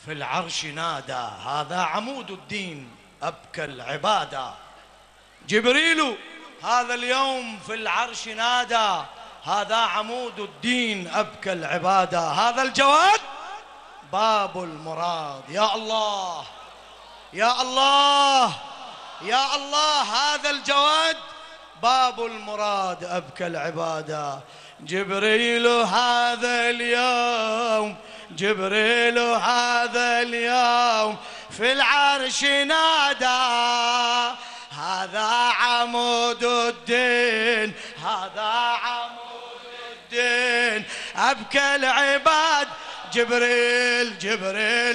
في العرش نادى هذا عمود الدين أبكى العبادة. جبريل هذا اليوم في العرش نادى هذا عمود الدين أبكى العبادة. هذا الجواد باب المراد. يا الله يا الله يا الله، هذا الجواد باب المراد أبكى العبادة. جبريل هذا اليوم، جبريل هذا اليوم في العرش نادى هذا عمود الدين، هذا عمود الدين أبكى العباد. جبريل جبريل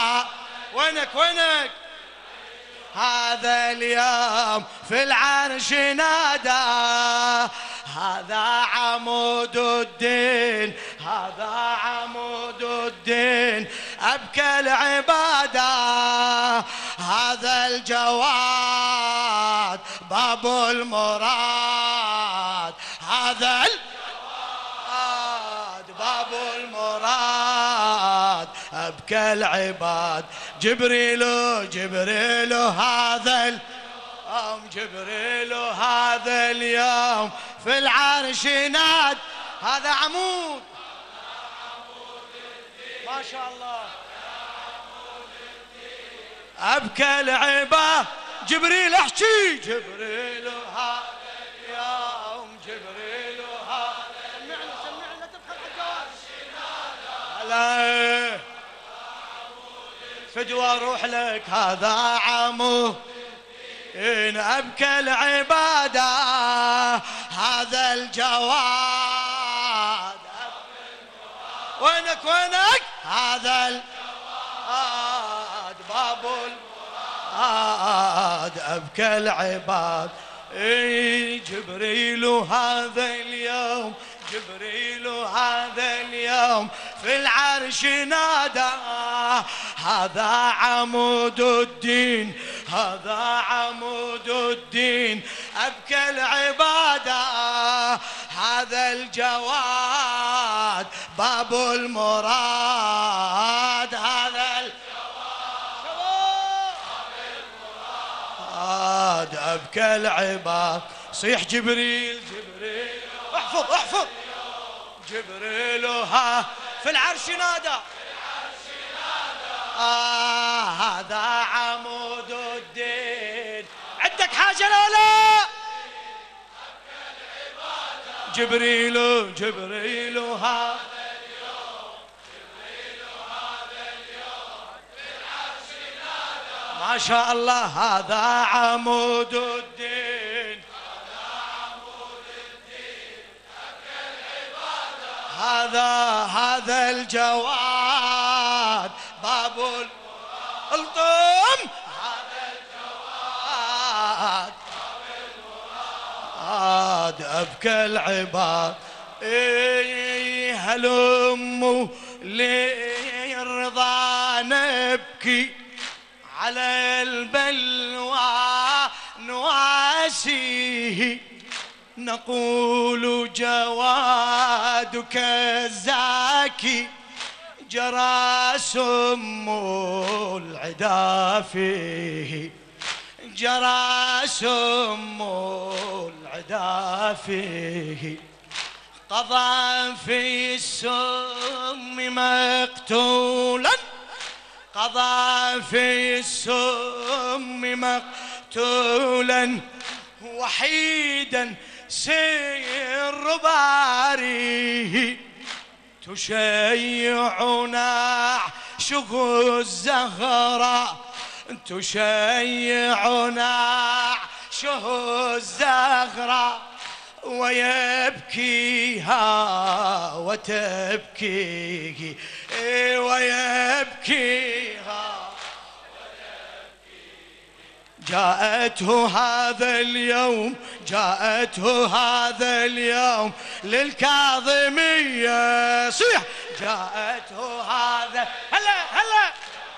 وينك هذا اليوم في العرش نادى هذا عمود الدين، هذا عمود الدين أبكى العبادة. هذا الجواد باب المراد، هذا الجواد باب المراد أبكى العباد. جبريل جبريل هذا اليوم، جبريل هذا اليوم في العرش ناد هذا عمود، ما شاء الله أبكى العباد. جبريل احكي جبريل هذا اليوم، جبريل هذا سمعنا تبخل الجواد فدوى روح لك هذا عمود إن أبكى العبادة. هذا الجواد وينك هذا الجواد باب المراد أبكى العباد. جبريل هذا اليوم، جبريل هذا اليوم في العرش نادى هذا عمود الدين، هذا عمود الدين أبكى العبادة. هذا الجواد باب المراد، هذا الجواد أبكى العباد. صيح جبريل جبريل احفظ احفظ. جبريل ها في العرش نادى هذا عمود الدين. عندك حاجة لا لا؟ جبريل جبريل هذا اليوم، جبريل هذا اليوم في العرش نادى ما شاء الله هذا عمود الدين، هذا عمود الدين أبكى العبادة. هذا الجواد باب القم، هذا الجواد باب المراد أبكى العباد. هلموا للرضا نبكي على البلوى نواسيه، نقول جوادك الزاكي جرى سم العدا فيه، جرى سم العدا فيه. قضى في السم مقتولا، قضى في السم مقتولا وحيدا سر باريه. تشيعنا عشق الزهراء، تشيعنا عشق الزهراء ويبكيها وتبكيه، ويبكيها جاءته هذا اليوم، جاءته هذا اليوم للكاظمية. صيح جاءته هذا هلا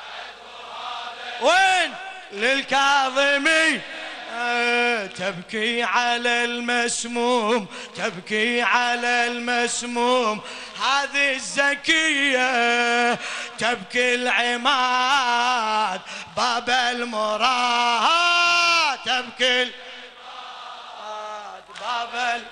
وين للكاظمية. تبكي على المسموم، تبكي على المسموم. هذه الزكية تبكي العماد باب المراد، تبكي العماد باب المراد،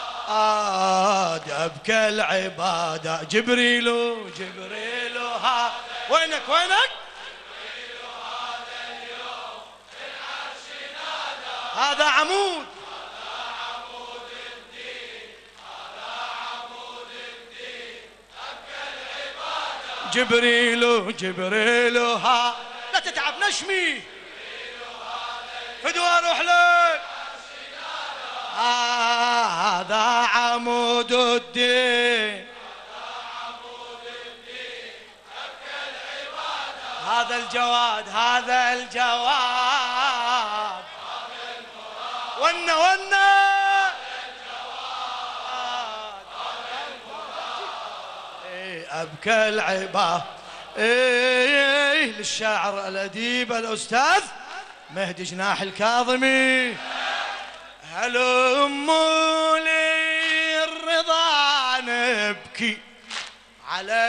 أبكى العبادة. جبريل ها وينك جبريل هذا اليوم في العرش نادى، هذا عمود الدين، أبكى العبادة. جبريل ها لا تتعب نشمي، فدوى اروح لك، هذا عمود الدين، أبكى العبادة. هذا الجواد ونا أبكى العباد. للشاعر الأديب الأستاذ مهدي جناح الكاظمي. هلموا لي الرضا نبكي على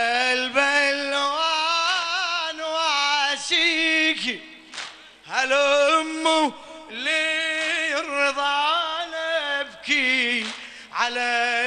البلوان واسيكي، هلموا لي الرضا نبكي على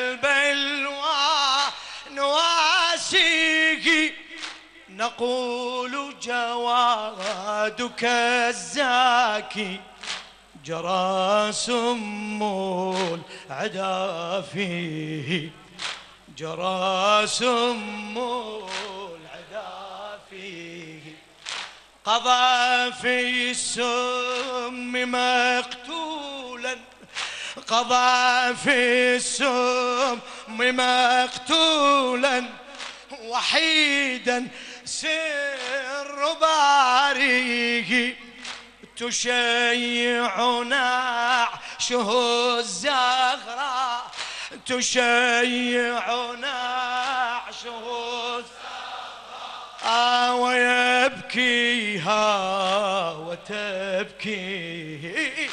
البلوان واسيكي، نقول جوادك الزاكي جرى سم العدا فيه، جرى سم العدا فيه، قضى في السم مقتولا، قضى في السم مقتولا، وحيدا سر باريه، تشيعنا عشه الزغراء، تشيعنا عشه الزغراء، ويبكيها وتبكيه،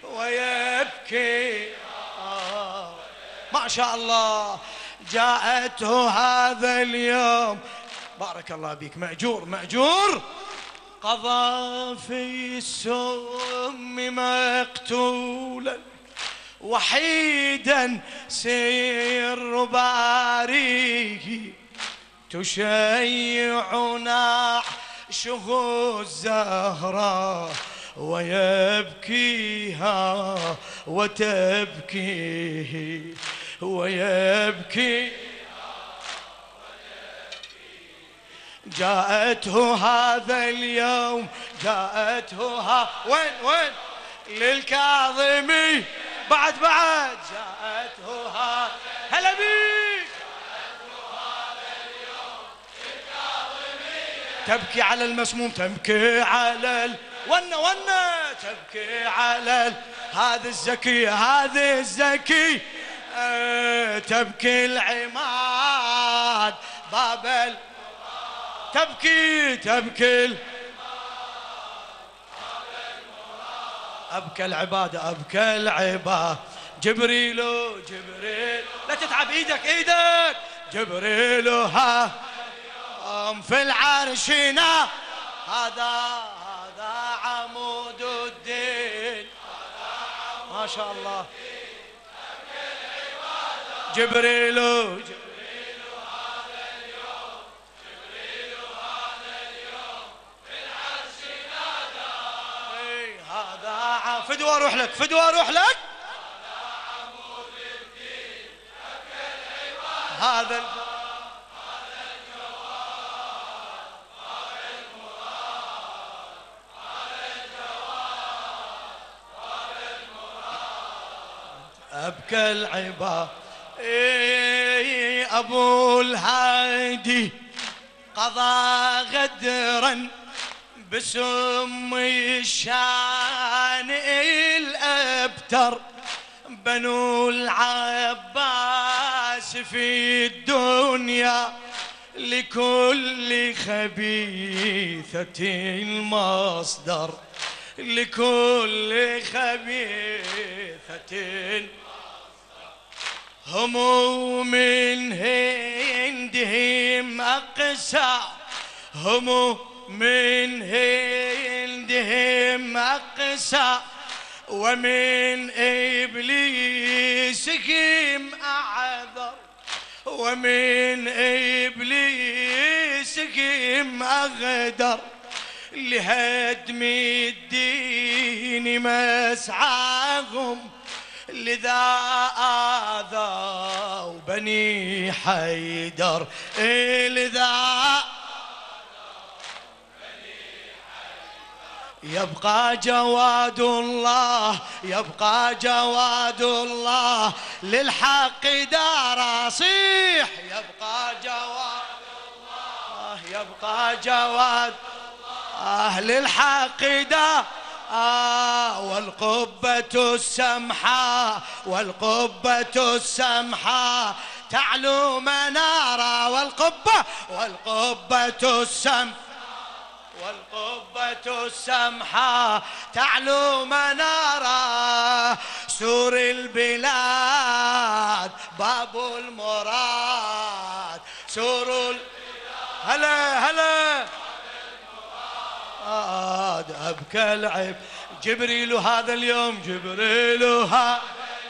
ويبكيها. ما شاء الله جاءته هذا اليوم، بارك الله بك، مأجور. قضى في السم مقتولا، وحيدا سير باريه، تشيعنا عشه الزهراء، ويبكيها وتبكيه، ويبكي. جاءته هذا اليوم، جاءته وين للكاظمي، بعد جاءته هلا بيك، تبكي على المسموم، تبكي على ونا تبكي على هذا الزكي، تبكي العماد بابل، تبكي أبكى العبادة، أبكى العبادة. جبريل لا تتعب ايدك، جبريل ها في العرشنا، هذا عمود الدين، ما شاء الله. جبريل فدوى اروح لك، هذا أبكى العباد. أبو الهادي قضى غدرا بسم الشان الأبتر، بنو العباس في الدنيا لكل خبيثة مصدر، لكل خبيثة هم من هندهم أقسى هم من هندهم أقسى ومن إبليسهم أعذر ومن إبليسهم أغدر لهدم الدين مسعاهم لذا آذوا بني حيدر لذا يبقى جواد الله يبقى جواد الله للحق دار صيح يبقى جواد الله يبقى جواد للحق دار والقبة السمحاء والقبة السمحاء تعلو منارا والقبة السمحاء والقبة السمحاء تعلو منارا سور البلاد باب المراد سور هلا أبكى العيب جبريل هذا اليوم جبريل هذا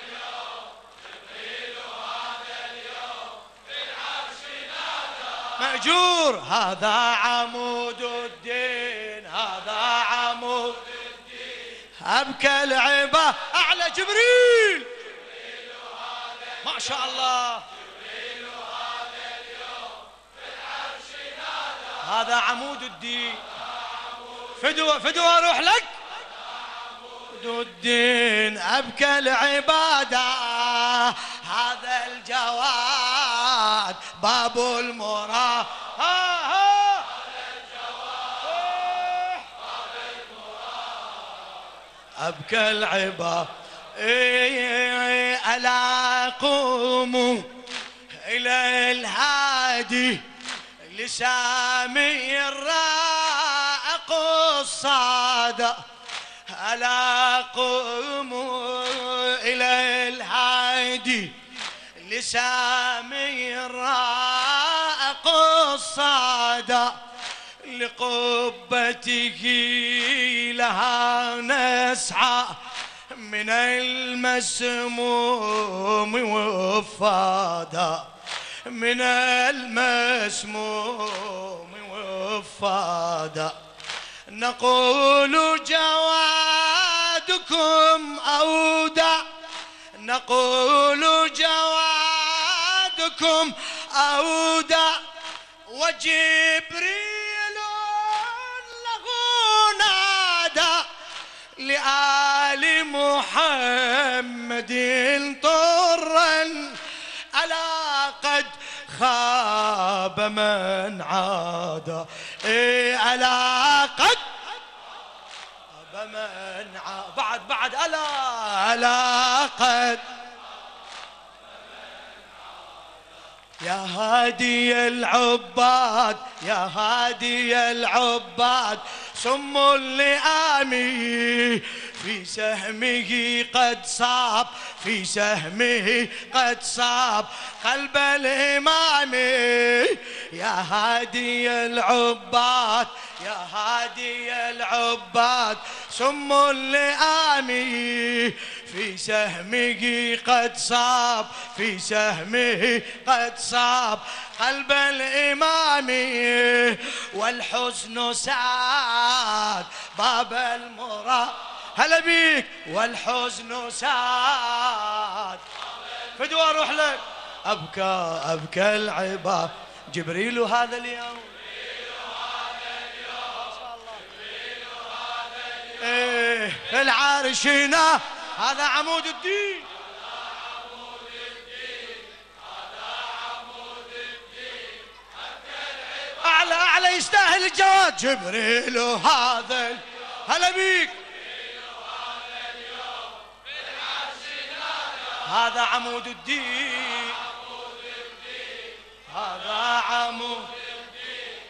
في العرش نادى مأجور هذا عمود الدين هذا عمود الدين أبكى العيبة أعلى جبريل ما شاء الله جبريل هذا اليوم في العرش نادى هذا عمود الدين فدوى اروح لك فدو الدين ابكى العباده هذا الجواد باب المراد هذا الجواد باب المراد ابكى العباده الا قوموا الى الهادي لسامي الراق الصادق ألا قوموا إلى الهادي لسامي الراق الصادق لقبته لها نسعى من المسموم وفادا من المسموم وفادا نقول جوادكم أودع نقول جوادكم أودع وجبريل له نادى لآل محمد طرا ألا قد خاب من عاد ألا قد خاب من عاد بعد ألا قد يا هادي العباد يا هادي العباد سم اللئامي في سهمه قد صاب في سهمه قد صاب قلب الإمام يا هادي العباد يا هادي العباد سم اللئامي في سهمه قد صاب في سهمه قد صاب قلب الإمام والحزن ساد باب المراد هلا بيك والحزن ساد فدوى اروح لك ابكى العباد جبريل هذا اليوم في العرشنا هذا عمود الدين أعلى يستاهل الجواد جبريل هذا هلا بيك هذا عمود الدين هذا عمود الدين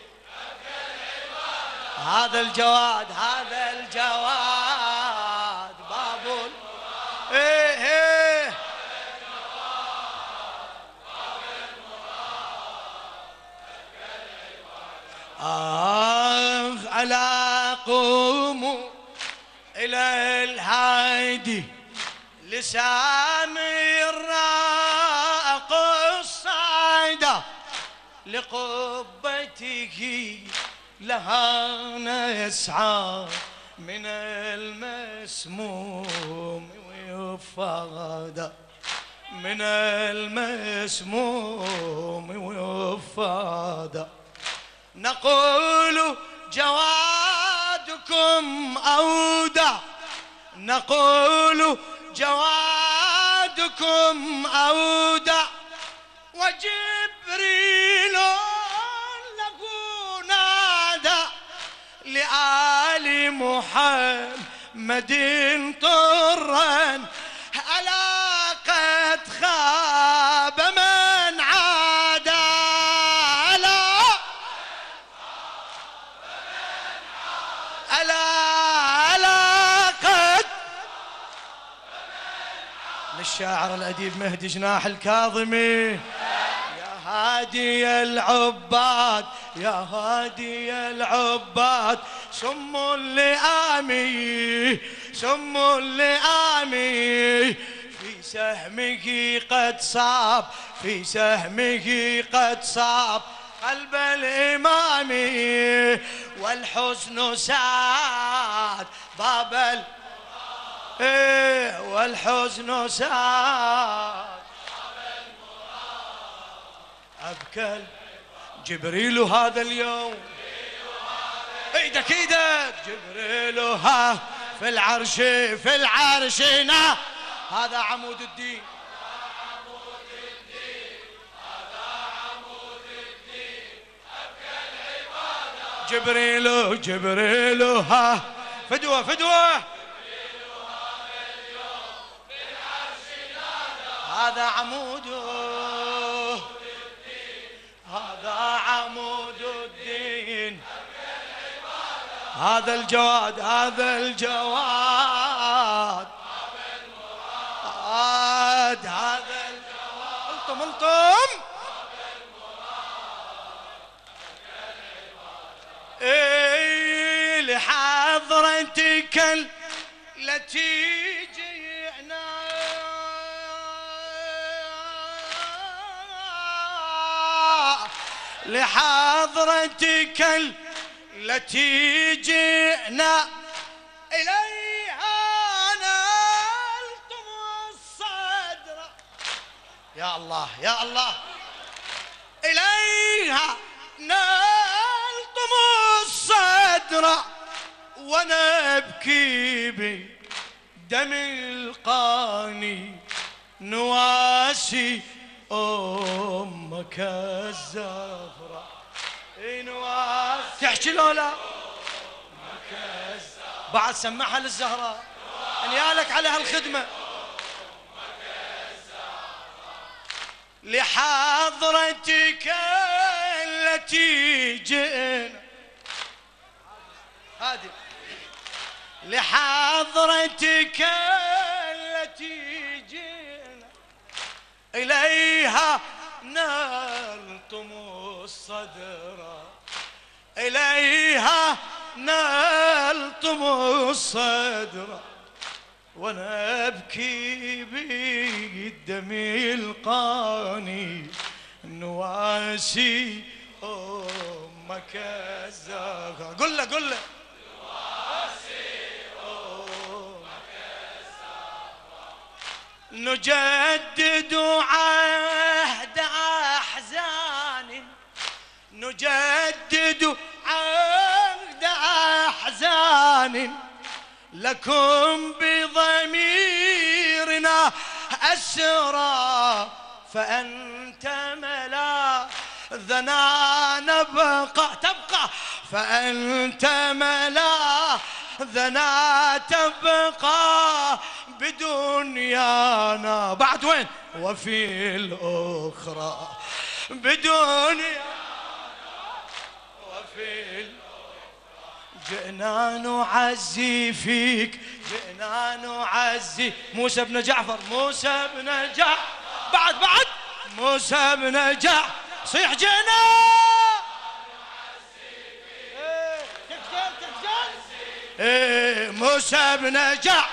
هذا الجواد باب ايه ألا قوموا إلى الهادي لسامي الراق الصعدة لقبته لها نسعى من المسموم ويفاض من المسموم ويفاض. نقول جوادكم أودع نقول جوادكم أودع وجبريل له نادى لآل محمد طرا ألا قد خاب من عادى ألا قد للشاعر الأديب مهدي جناح الكاظمي. يا هادي العباد يا هادي العباد سم اللئامي سم اللئامي في سهمه قد صاب في سهمه قد صاب قلب الإمام والحزن ساد باب والحزن ساد أبكى جبريل هذا اليوم ايدك ايدك جبريل ها في العرش في العرش هذا عمود الدين جبريل جبريل ها فدوة فدوة هذا عموده هذا عمود الدين هذا الجواد هذا الجواد هذا الجواد الطم الطم لحضرتك التي جئنا لحضرتك التي جئنا إليها نلطم الصدر يا الله يا الله إليها نلطم الصدر ونبكي بدم القاني نواسي أمك الزهرة نواسي تحكي لولا أمك الزهرة بعد سمعها للزهراء نيالك على هالخدمة لحضرتك التي جئنا هادي لحضرتك التي جئنا إليها نلطم الصدر إليها نلطم الصدر ونبكي بالدم القاني نواسي أمك الزهراء قل له قل له نجدد عهد أحزان نجدد عهد أحزان لكم بضميرنا أسرى فأنت ملاذنا نبقى تبقى فأنت ملاذنا تبقى بدنيانا بعد وين وفي الأخرى بدنيانا وفي الأخرى جئنا نعزي فيك جئنا نعزي موسى بن جعفر موسى بن جعفر بعد موسى بن جعفر صيح جئنا نعزي فيك موسى بن جعفر،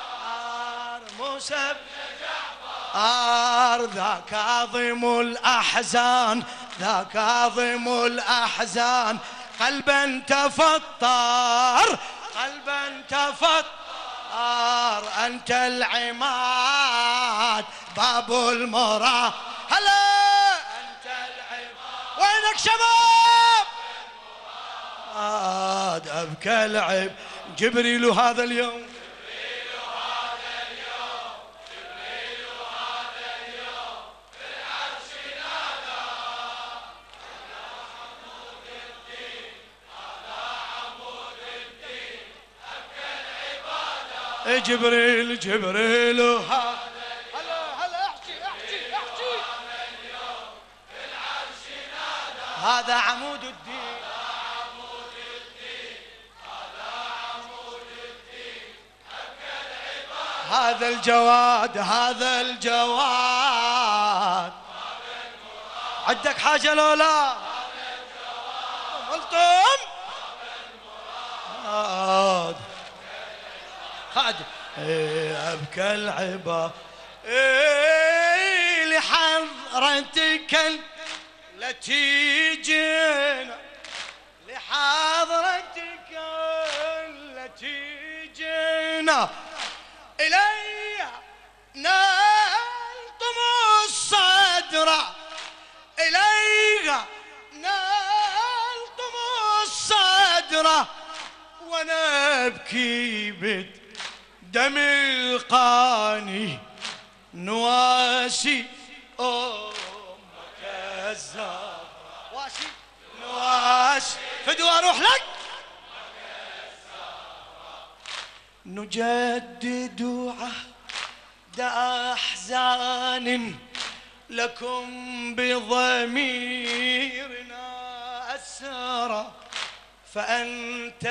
موسى بن جعفر، ذا كاظم الأحزان، ذا كاظم الأحزان، قلبا تفطر، قلبا تفطر، أنت العماد باب المراد. هلا أنت العماد، وينك شباب؟ أبكى العب جبريل هذا اليوم، جبريل هذا اليوم، جبريل هذا اليوم في العرش نادى، هذا عمود الدين، هذا عمود الدين، أبكى العبادة. جبريل جبريل هذا، هلا هلا احكي احكي احكي، هذا اليوم في العرش نادى، هذا عمود الدين، هذا الجواد، هذا الجواد. عندك حاجة لولا؟ ملطم خاد أبكى العبا لحضرتك التي جينا، لحضرتك التي جينا، إلي نلطم الصدر، إلي نلطم الصدر، ونبكي بالدم القاني، نواسي أمك الزهراء، واسي نواسي فدوى أروح لك، نجدد عهد أحزان لكم بضميرنا أسرى، فأنت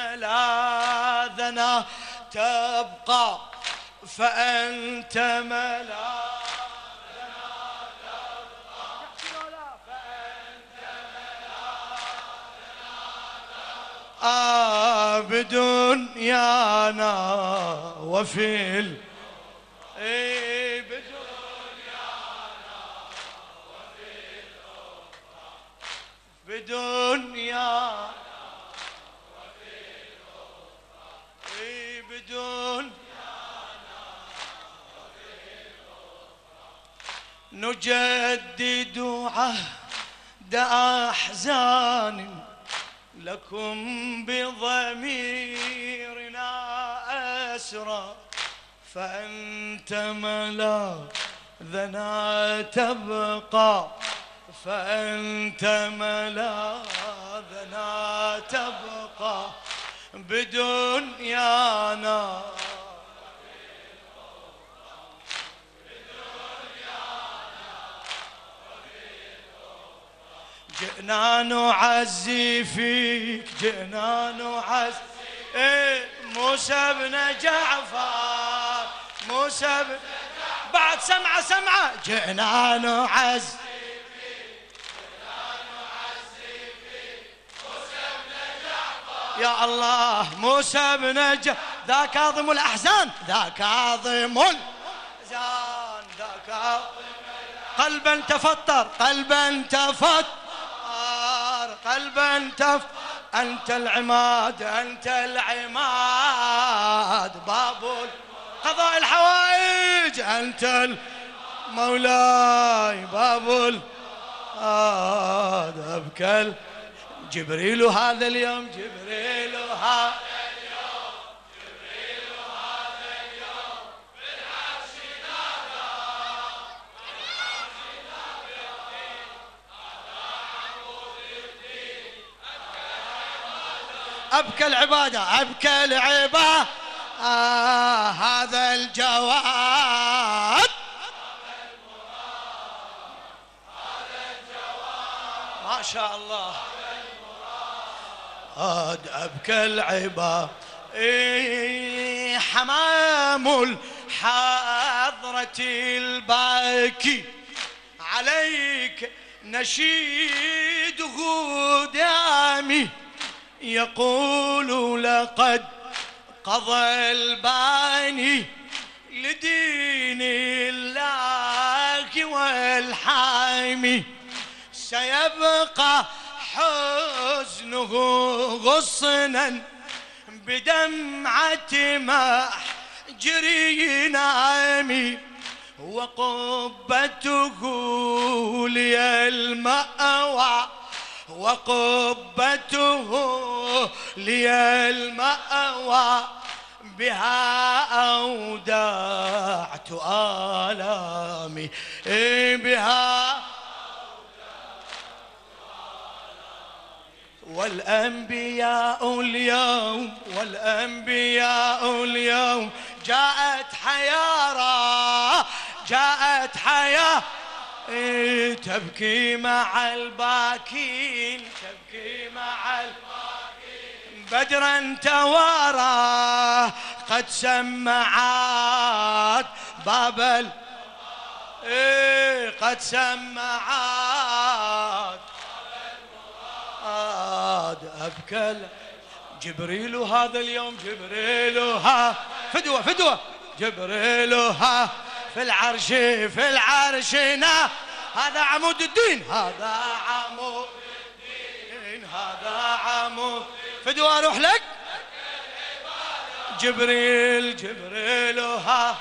ملاذنا تبقى، فأنت ملاذنا تبقى، فأنت ملاذنا تبقى، بدنيانا وفي بدنيانا وفي الأخرى، بدنيانا وفي الأخرى، بدنيانا وفي الأخرى، نجدد عهد أحزان لكم بضميرنا أسرى، فأنت ملاذنا تبقى، فأنت ملاذنا تبقى، بدنيانا جئنا نعزي فيك، جئنا نعزي موسى بن جعفر، موسى بن بعد سمعة سمعة، جئنا نعزي فيك، جئنا نعزي فيك موسى بن جعفر، يا الله موسى بن جعفر، ذا كاظم الأحزان، ذا كاظم الأحزان، ذا كاظم قلبا تفطر، قلبا تفطر، قلبا تفطر، أنت العماد، أنت العماد باب قضاء الحوائج، أنت المولاي باب أبكى جبريل هذا اليوم، جبريل هذا اليوم، جبريل هذا اليوم في العرش نادى، العرش نادى، هذا عمود الدين، أبكى العبادة، أبكى العبادة، هذا الجواد، هذا الجواد، ما شاء الله، أبكى العباد، حمام الحضرة الباكي عليك نشيده دامي، يقول لقد قضى الباني لدين الله والحامي، سيبقى حزنه غصنا بدمعة محجري نعمي، وقبته لي المأوى، وقبته لي المأوى، بها أودعت آلامي، بها والأنبياء اليوم، والأنبياء اليوم جاءت حيارى، جاءت حياة تبكي مع الباكين، تبكي مع الباكين، بدرا توارى قد سمعت بابل، قد سمعت أبكى جبريل هذا اليوم، جبريل ها فدوة فدوة، جبريل ها في العرش، في العرش هذا عمود الدين، هذا عمود الدين، هذا عمود فدوة أروح لك جبريل، جبريل ها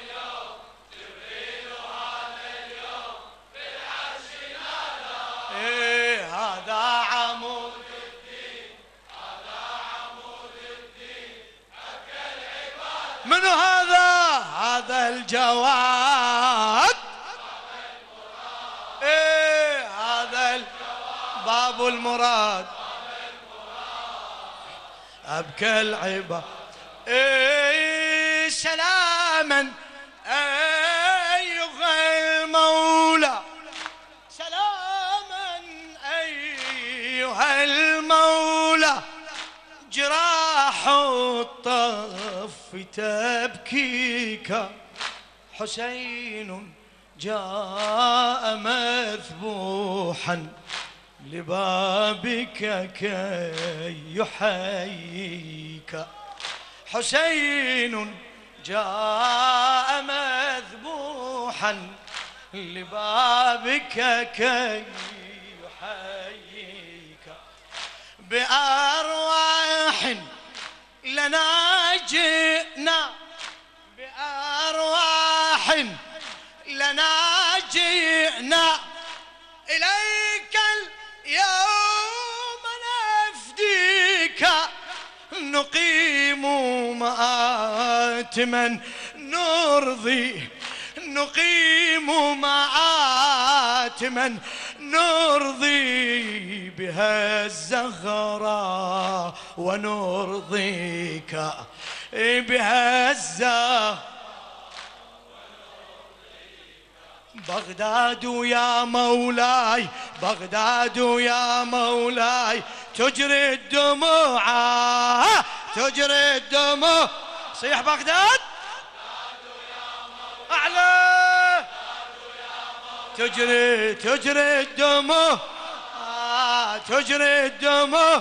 هذا عمود الدين، هذا عمود الدين، أبكى العباد. منو هذا؟ هذا الجواد، هذا باب المراد، أبكى العباد. سلاما أيها المولى، أيها المولى، جراح الطف تبكيك، حسين جاء مذبوحا لبابك كي يحييك، حسين جاء مذبوحا لبابك كي يحييك، بأرواح لنا جئنا، بأرواح لنا جئنا، إليك اليوم نفديك، نقيم مآتما نرضي، نقيم مآتما نرضي بها الزهراء ونرضيك، بها الزهراء. بغداد يا مولاي، بغداد يا مولاي، تجري الدموع، تجري الدموع، صيح بغداد أعلى، تجري تجري الدموع، تجري الدموع،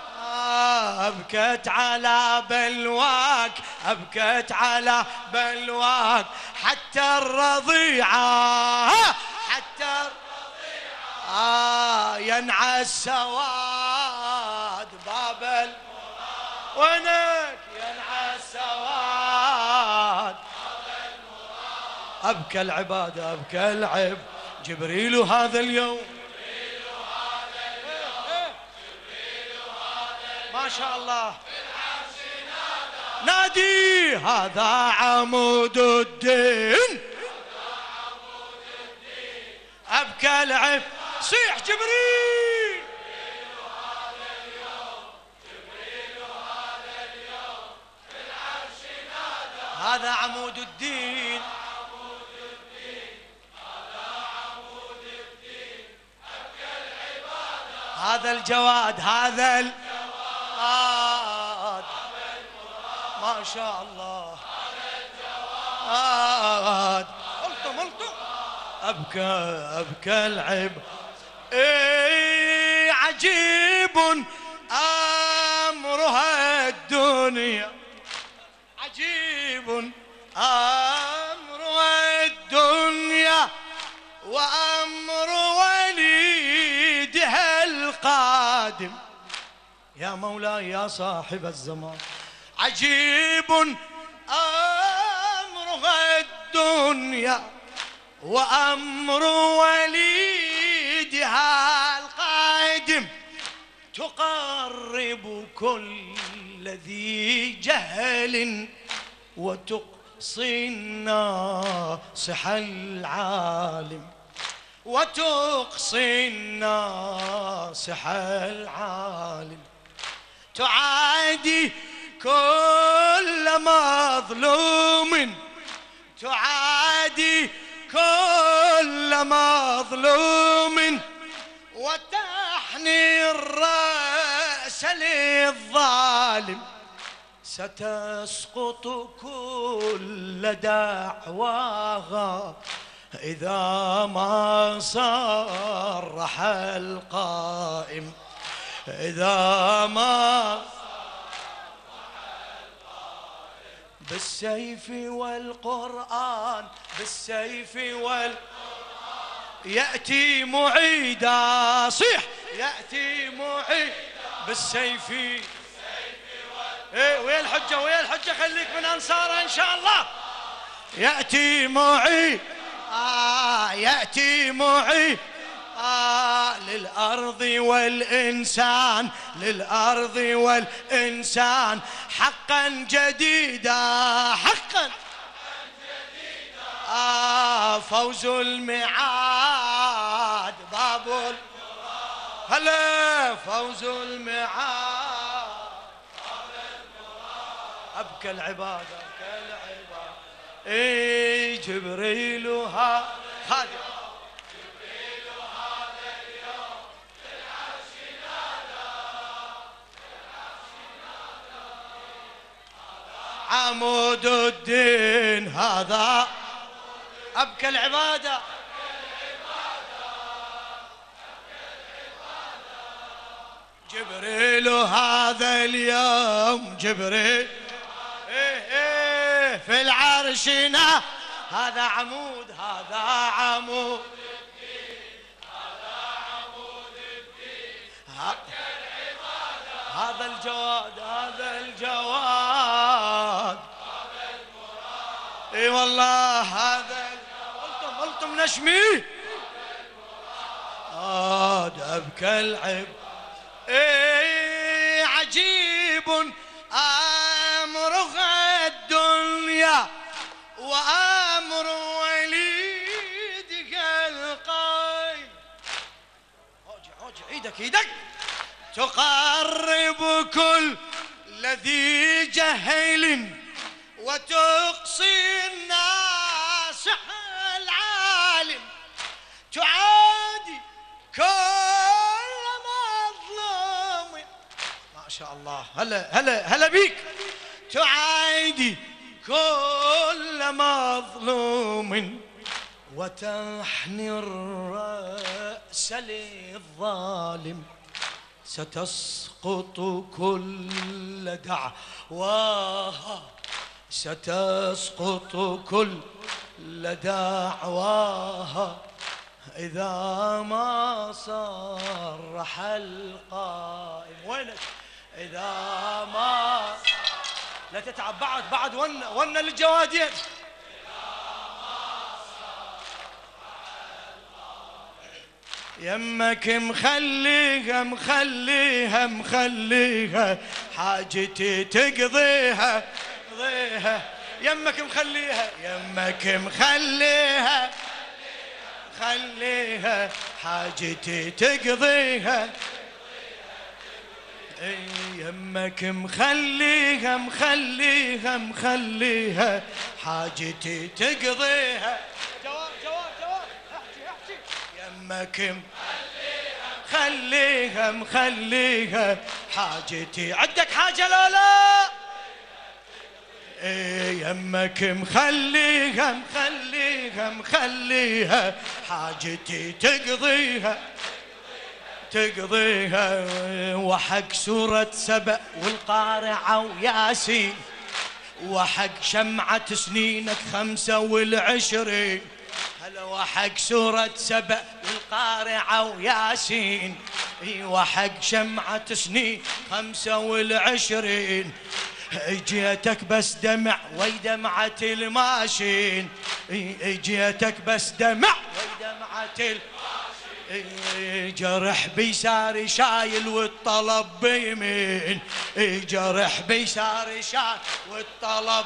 أبكت على بلواك، أبكت على بلواك، حتى الرضيعة، حتى الرضيعة ينعى السواد بابل، وينك ينعى السواد، أبكى العباد، أبكى العب. جبريل هذا اليوم، ما شاء الله نادي، هذا عمود الدين، أبكى العب. صيح جبريل، هذا عمود الدين، هذا الجواد، هذا الجواد، ما شاء الله، هذا الجواد، الطم الطم، أبكى أبكى العب. عجيب أمرها الدنيا، يا مولاي يا صاحب الزمان. عجيب أمر الدنيا وأمر وليدها القادم، تقرب كل ذي جهل وتقصي الناصح العالم، وتقصي الناصح العالم. تعادي كل مظلوم، تعادي كل مظلوم، وتحني الرأس للظالم. ستسقط كل دعواها إذا ما صرح القائم، إذا ما بالسيف والقرآن، بالسيف والقرآن يأتي معيدا. صيح يأتي معيد بالسيف. ايه ويا الحجة ويا الحجة، خليك من أنصاره إن شاء الله. يأتي معيد يأتي معيد للأرض والإنسان، للأرض والإنسان حقا جديدا، حقا فوز الميعاد باب المراد. هلا فوز الميعاد باب المراد. أبكى العباد أبكى العباد. إيه جبريل هذا جبريل هذا اليوم بالعرش نادى، بالعرش نادى. عمود الدين هذا أبكى العبادة. جبريل هذا اليوم جبريل في العرش هذا عمود، هذا عمود الدين، هذا عمود الدين. هذا الجواد، هذا الجواد، هذا المراد. اي والله هذا قلتم نشمي. أبكى العب. اي عجيب أمر الدنيا وأمر وليدك القايم. اوجع ايدك ايدك. تقرب كل ذي جهل وتقصي الناصح العالم، تعادي كل مظلوم. ما شاء الله. هلا بيك. تعادي كل مظلوم وتحني الرأس للظالم. ستسقط كل دعواها، ستسقط كل دعواها إذا ما صرح القائم. وينك إذا ما لا تتعب بعد ون للجوادين. يمك مخليها حاجتي تقضيها يمك مخليها حاجتي تقضيها. يمك مخليها حاجتي تقضيها. جواب احكي. يمك مخليها حاجتي. عندك حاجة لا يمك مخليها حاجتي تقضيها. وحق سورة سبأ والقارعة وياسين، وحق شمعة سنينك 25. هلا وحق سورة سبأ والقارعة وياسين. وحق شمعة سنين 25 جيتك بس دمع ويدمعة الماشين، جيتك بس دمع ويدمعة جرح بيساري شايل والطلب بيمين، جرح بيساري شايل والطلب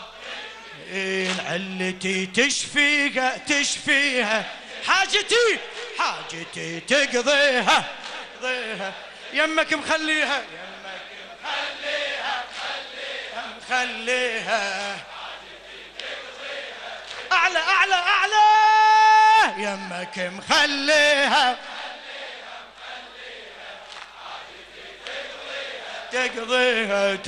علتي تشفيها تشفيها، حاجتي حاجتي تقضيها تقضيها، يمك مخليها يمك مخليها مخليها أعلى أعلى أعلى، يمك مخليها تقضيها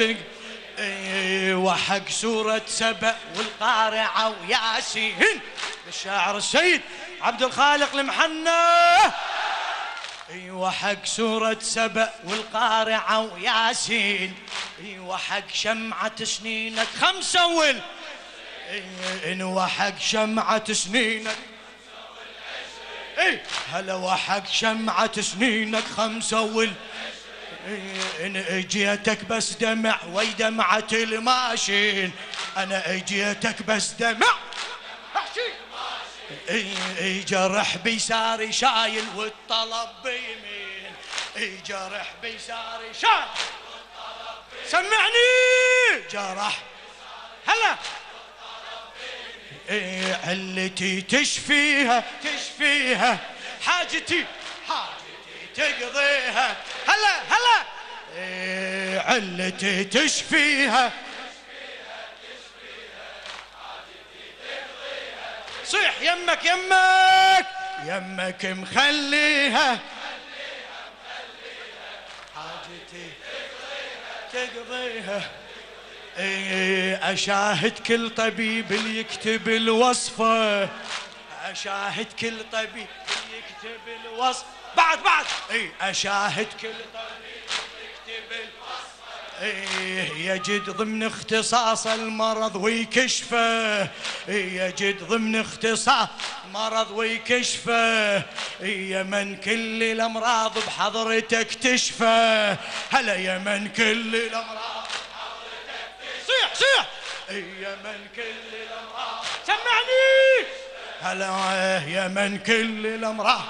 وحق سورة سبأ والقارعة وياسين الشاعر السيد عبد الخالق المحنى، وحق سورة سبأ والقارعة وياسين، وحق شمعة سنينك 25، وحق شمعة سنينك هلا وحق شمعة سنينك 25، إن اجيتك بس دمع ويدمعة الماشين، أنا اجيتك بس دمع جرح بيساري شايل والطلب بيمين، جرح بيساري شايل سمعني جرح هلا علتي تشفيها تشفيها، حاجتي حاجتي تقضيها هلا هلا علتي تشفيها صيح يمك يمك يمك مخليها حاجتي تقضيها، أشاهد كل طبيب اللي يكتب الوصفة، أشاهد كل طبيب اللي يكتب الوصف بعد أشاهد كل طبيب يكتب الوصفة، يجد ضمن اختصاص المرض ويكشفه، يجد ضمن اختصاص مرض ويكشفه، يا من كل الأمراض بحضرتك تشفى، هلا يا من كل الأمراض صيح صيح، يا من كل الأمراض سمعني هلا يا من كل الأمراض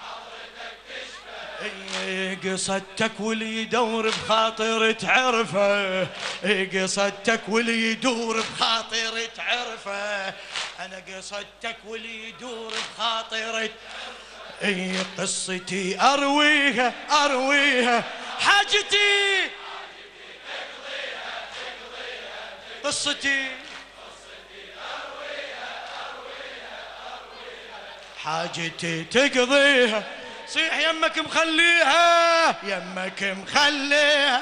قصتك واللي يدور بخاطر تعرفه، قصتك واللي يدور بخاطر تعرفه، أنا قصتك واللي يدور بخاطر قصتي أرويها أرويها، حاجتي قصتي حاجتي تقضيها، صيح يمك مخليها يمك مخليها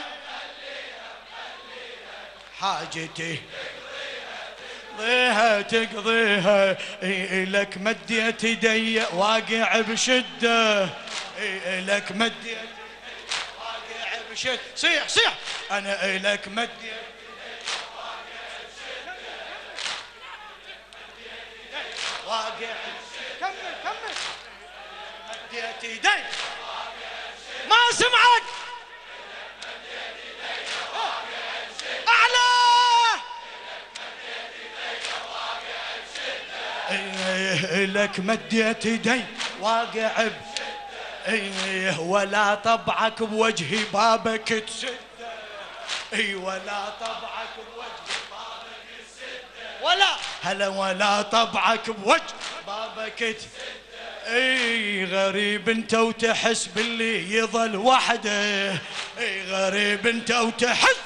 حاجتي تقضيها تقضيها، لك مديت يدي واقع بشدة، لك مديت واقع بشدة، صيح صيح أنا لك مديت واقع كمل كمل مديت يدي ما سمعك أعلى لك مديت يدي واقع ولا طبعك بوجهي بابك تسد، ولا طبعك بوجهي بابك تسد، ولا هلا ولا طبعك بوجه بابك غريب انت وتحس باللي يظل وحده، غريب انت وتحس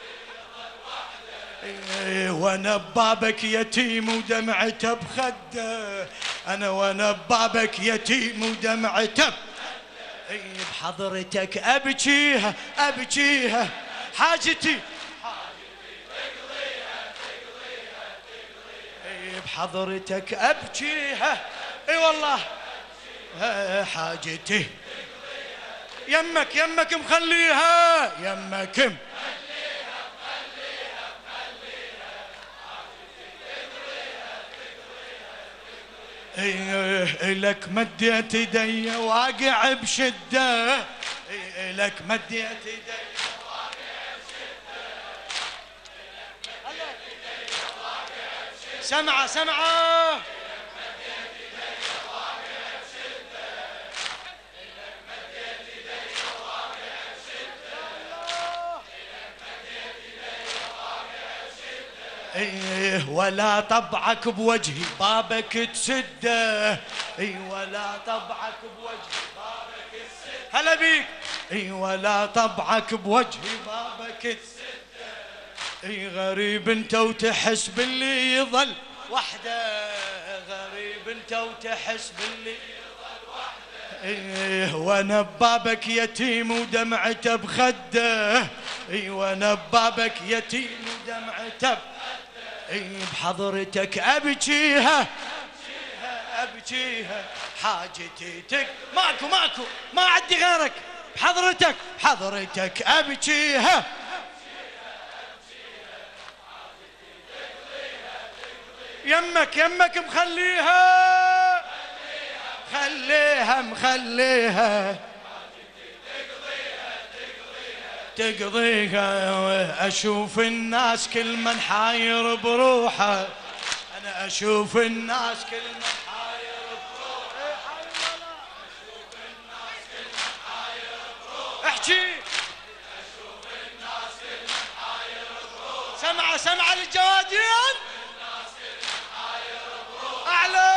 وانا ببابك يتيم ودمعته بخده، انا وانا ببابك يتيم ودمعته بحضرتك ابكيها ابكيها، حاجتي بحضرتك ابكيها، اي والله حاجتي يمك يمك مخليها يمك لك مديت يدي واقع بشدة، إلك مديت يدي سمعة سمعة ايه ولا طبعك بوجهي بابك تسده، اي ولا طبعك بوجهي بابك تسده، هلا بيك، اي ولا طبعك بوجهي بابك تسده، اي غريب انت وتحس باللي يظل وحده، غريب انت وتحس باللي يظل وحده، ايه وانا ببابك يتيم ودمعته بخده، اي وانا ببابك يتيم ودمعته بحضرتك أبكيها أبكيها حاجتي ماكو ما عندي غيرك، بحضرتك أبكيها يمك مخليها مخليها تقضيها. أشوف الناس كل من حاير بروحه، أنا أشوف الناس كل من حاير بروحه، أشوف الناس كل من حاير بروحه، احكي أشوف الناس كل من حاير بروحه، سمعة للجوادين الناس كل من حاير بروحه، أعلى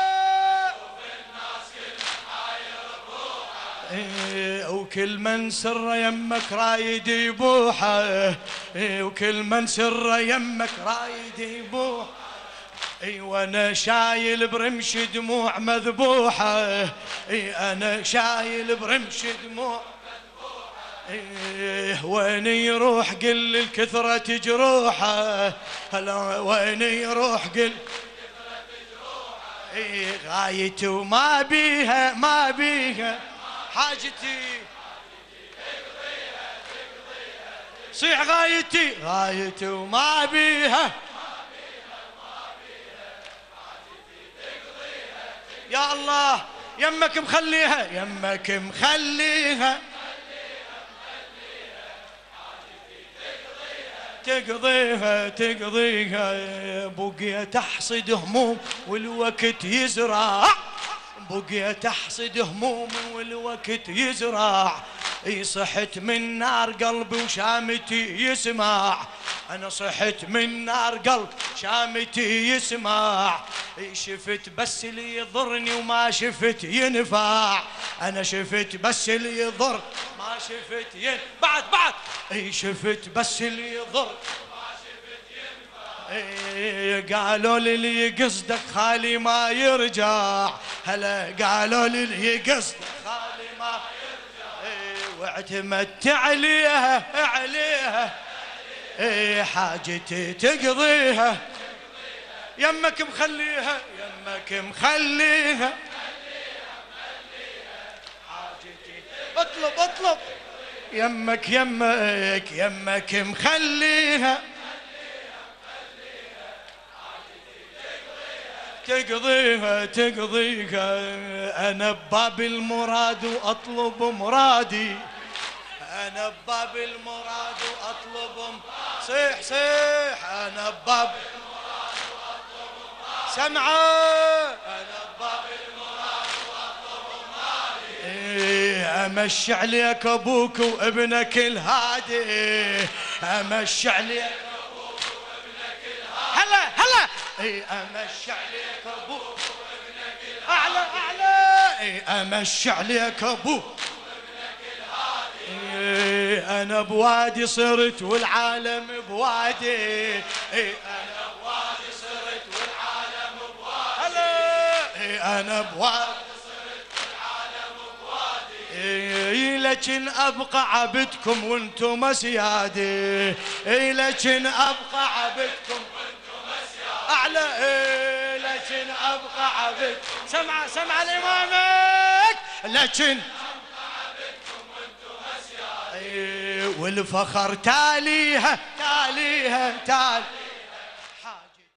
وكل من سر يمك رايد يبوحه، وكل من سر يمك رايد يبوح، اي وانا شايل برمش دموع مذبوحه، اي انا شايل برمش دموع مذبوحه، وين يروح قل الكثرة جروحه، هلا وين يروح قل غايته وما بيها حاجتي صيح غايتي وما بيها يا الله يمك مخليها تقضيها بقيت احصد هموم والوقت يزرع، بقيت احصد هموم والوقت يزرع، صحت من نار قلبي وشامتي يسمع، انا صحت من نار قلب شامتي يسمع، شفت بس اللي يضرني وما شفت ينفع، انا شفت بس اللي يضر ما شفت بعد شفت بس اللي يضر ما شفت ينفع، قالوا لي اللي قصدك خالي ما يرجع، هلا قالوا لي اللي قصدك خالي ما يرجع، واعتمدت عليها حاجتي تقضيها، يمك مخليها حاجتي اطلب يمك مخليها تقضيها، انا بباب المراد واطلب مرادي، انا بباب المراد واطلب صيح انا بباب المراد واطلب مرادي، سمعه انا بباب المراد واطلب مرادي، امشي عليك ابوك وابنك الهادي، امشي عليك ابوك وابنك الهادي، هلا امشي عليك ابوك وابنك الهادي، اعلى امشي عليك ابوك أنا بوادي صرت والعالم بوادي، أنا بوادي صرت والعالم بوادي، أنا بوادي صرت والعالم بوادي، لكن أبقى عبدكم وانتم أسيادي، لكن أبقى عبدكم وانتم أسيادي، أعلى لكن أبقى عبد سمع الإمامك، لكن والفخر تاليها